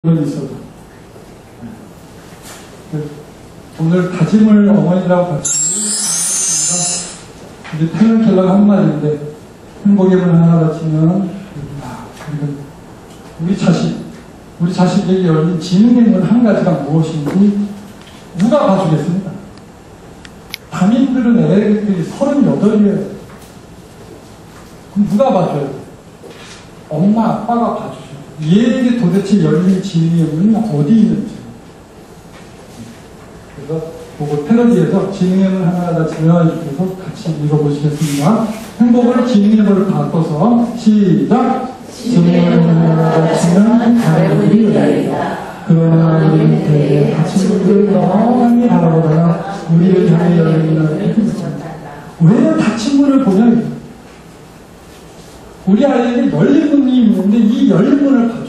있어도 오늘 다짐을 어머니라고 같이 이제 태연 켈러가 한 말인데 행복의 문 하나 바치면 우리 자식에게 열린 지능의 문 한 가지가 무엇인지 누가 봐주겠습니까? 담임들은 애들이 38이에요. 그럼 누가 봐줘요? 엄마 아빠가 봐주죠. 얘에게 도대체 열린 지능의 문은 어디 있는지. 그래서 그거 패러디에서 지능의 문 하나하나 지명해주셔서 같이 읽어보시겠습니다. 행복을 지능의 문을 바꿔서 시작! 지능의 문 하나하나 바치면 다른 문이 열린다. 그러나 우리는 대개 다친 문을 멍하니 바라보다가 우리를 향해 열리는 문을 힘입니다. 왜 닫힌 문을 보면 우리 아이에게 열린 문이 있는데 이 열린 문을